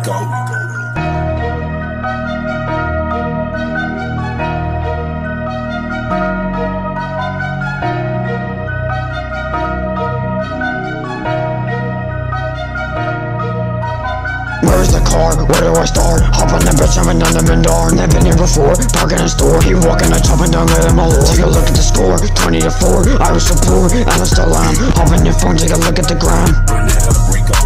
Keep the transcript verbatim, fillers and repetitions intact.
Rico. Where's the car? Where do I start? Hop on the bitch, I'm in the Mandar. Never been here before, parking in a store. He walking, I chopping down, letting my lord. Take a look at the score, twenty to four. I was so poor, and I still am. Hop on your phone, take a look at the gram. Run it up, Rico.